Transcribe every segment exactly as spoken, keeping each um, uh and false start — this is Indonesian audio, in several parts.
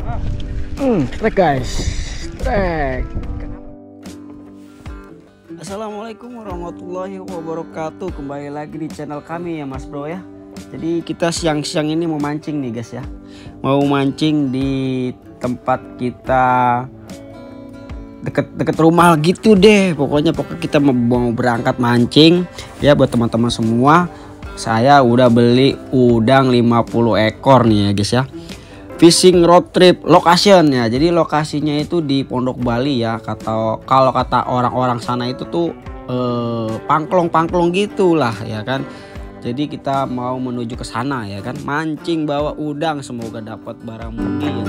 Hmm, trek guys, trek. Assalamualaikum warahmatullahi wabarakatuh. Kembali lagi di channel kami ya Mas Bro ya. Jadi kita siang-siang ini mau mancing nih guys ya. Mau mancing di tempat kita deket-deket rumah gitu deh. Pokoknya pokoknya kita mau berangkat mancing ya buat teman-teman semua. Saya udah beli udang lima puluh ekor nih ya guys ya. Fishing road trip location ya. Jadi lokasinya itu di Pondok Bali ya. Kata kalau kata orang-orang sana itu tuh eh, pangklong-pangklong gitulah ya kan. Jadi kita mau menuju ke sana ya kan. Mancing bawa udang, semoga dapat barang bukti ya.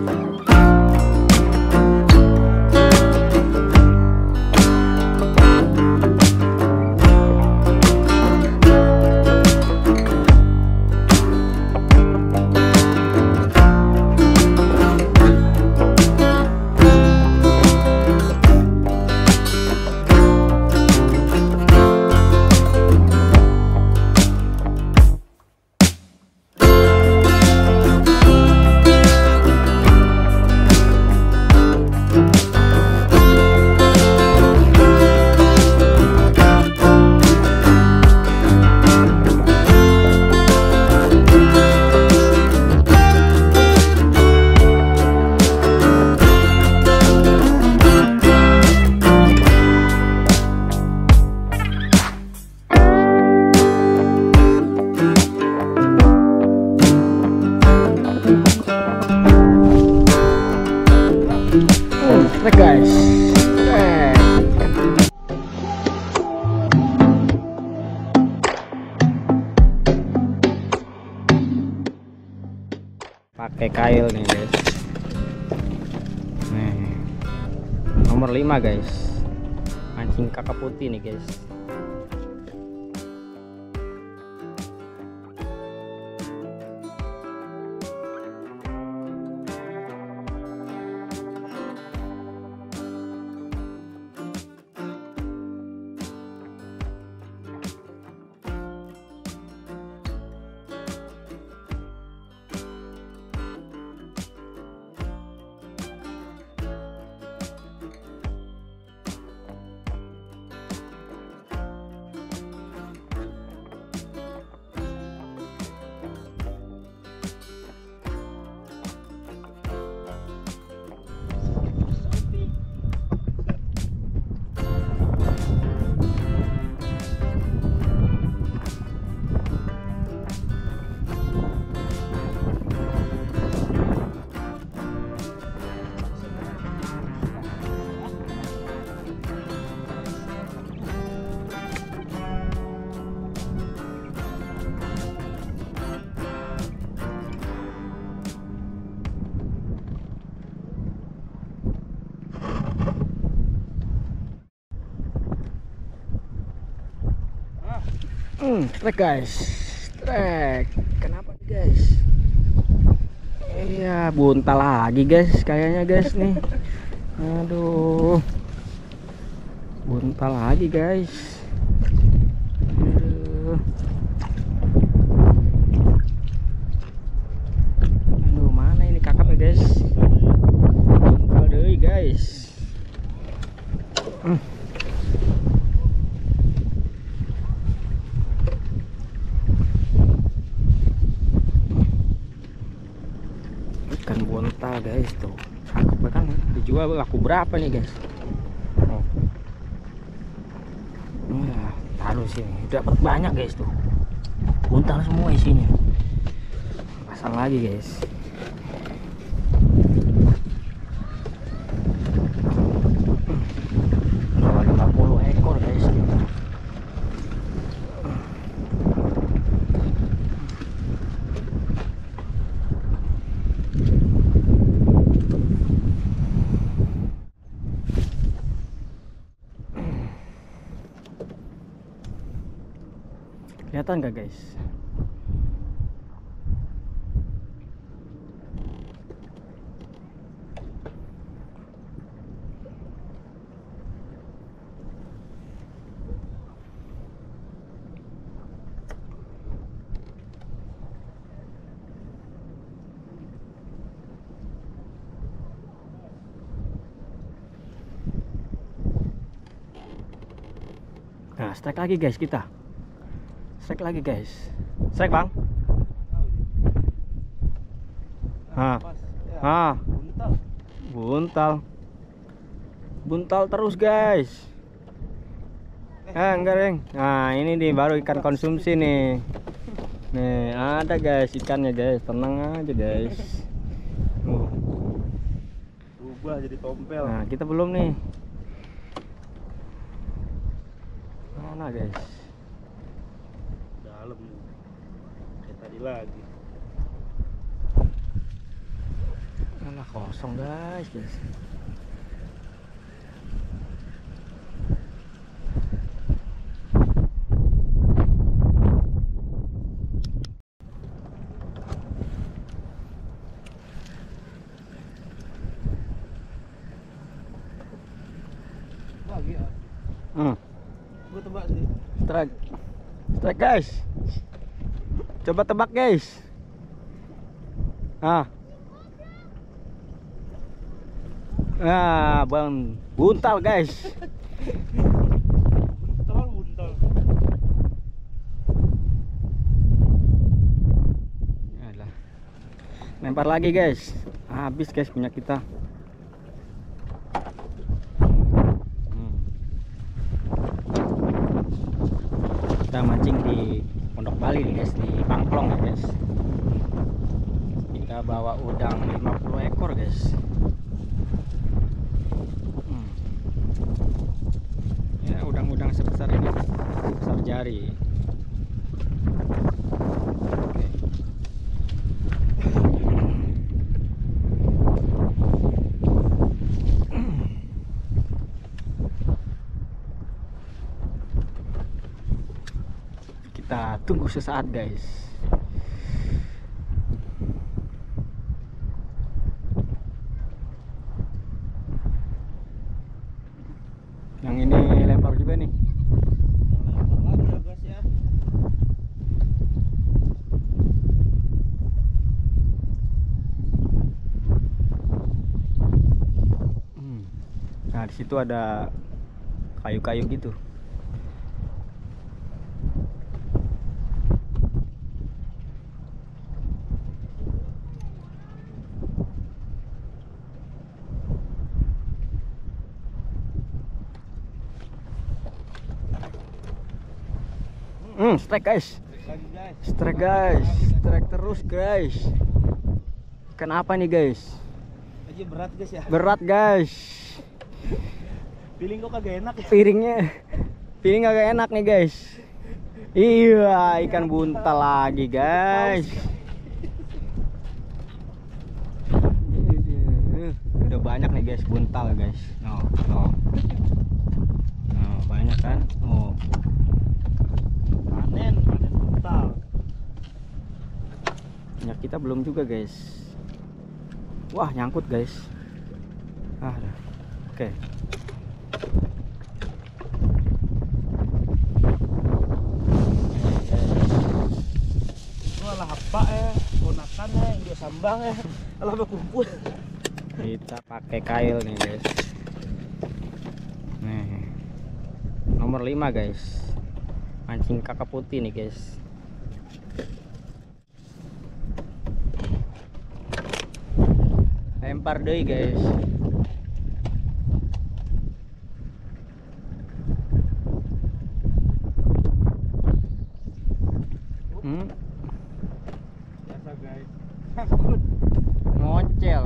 Trek guys, trek. Pakai kail nih guys. Nih, nomor lima guys. Mancing kakap putih nih guys. Hmm, trek guys, trek. Kenapa nih guys? Iya, buntal lagi guys, kayaknya guys nih. Aduh, buntal lagi guys. Aduh, aduh mana ini kakapnya guys? Buntal deh guys. Hmm. Ikan buntal guys tuh, cakep kan, dijual laku berapa nih guys? Oh, nah, taruh sini, dapat banyak guys tuh, buntal semua isinya. Pasang lagi guys. lima puluh ekor guys. Kelihatan nggak guys? Nah, strike lagi guys kita. Strike lagi guys. Strike bang. Nah, ah, Buntal. buntal, buntal terus guys. Eh enggak Reng. Nah ini nih baru ikan konsumsi nih. Nih ada guys ikannya guys. Tenang aja guys. Uh. Berubah jadi tompel. Nah kita belum nih. Mana guys? Dalam. Kayak tadi lagi. Alah kosong guys guys. Lagi ya. Hmm. Gue tebak sih. Strike. Strike guys. Coba tebak guys. Ah. Nah, bang buntal guys. Buntal, buntal. Yalah. Lempar lagi guys. Habis guys punya kita. Hmm. Kita mancing di Pondok Bali nih guys, di Pangplong ya guys. Kita bawa udang lima puluh ekor guys. Udang-udang sebesar ini, sebesar jari. Oke. Kita tunggu sesaat guys. Yang ini lempar juga nih. Lempar lagi ya guys ya. Hmm. Nah di situ ada kayu-kayu gitu. Hmm, strike guys. Lagi guys. Strike guys. Strike terus guys. Kenapa nih guys? Aja berat guys ya. Berat guys. Feeling kok kagak enak ya. Piringnya piring agak enak nih guys. Iya, ikan buntal lagi guys. Udah banyak nih guys buntal guys. Oh, oh. Oh, banyak kan? Oh. Panen, panen buntal. Minyak kita belum juga guys. Wah nyangkut guys. Ah, dah. Oke. Alah apa ya, ponakan ya, yang dia sambang ya, alah berkumpul. Kita pakai kail nih guys. Nih nomor lima guys. Mancing kakak putih nih guys. Lempar deh guys. Hmm? Biasa guys. Ngocel.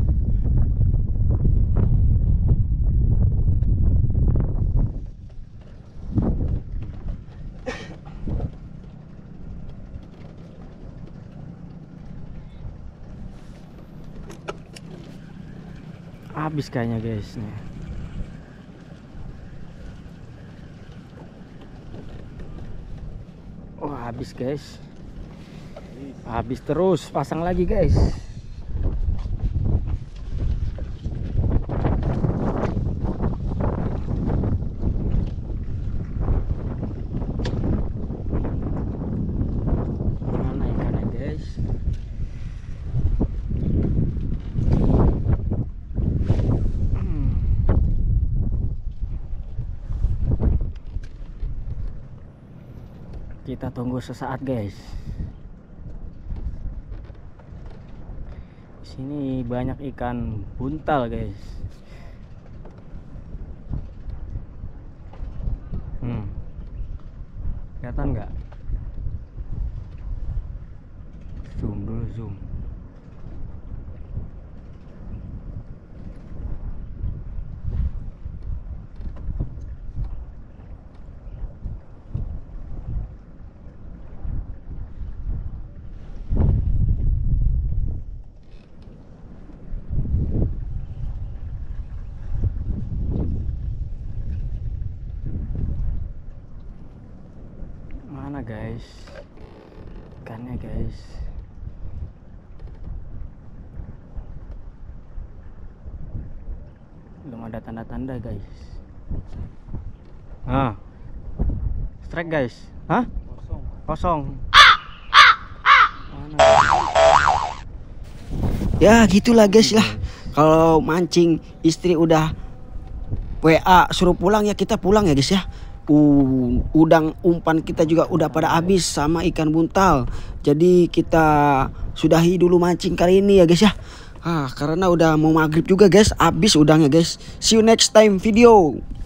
Habis kayaknya guys nih. Oh habis guys. Habis terus, pasang lagi guys. Mana ikannya guys? Kita tunggu sesaat guys. Di sini banyak ikan buntal guys. Hmm. Kelihatan nggak? Zoom dulu, zoom. Mana guys ikannya guys? Belum ada tanda-tanda guys. Ah, strike guys. Hah? Kosong. Kosong. Mana? Ya gitulah guys lah. Kalau mancing istri udah W A suruh pulang ya kita pulang ya guys ya. Uh, udang umpan kita juga udah pada habis sama ikan buntal. Jadi kita sudahi dulu mancing kali ini ya guys ya. Ah, karena udah mau maghrib juga guys, habis udangnya guys. See you next time video.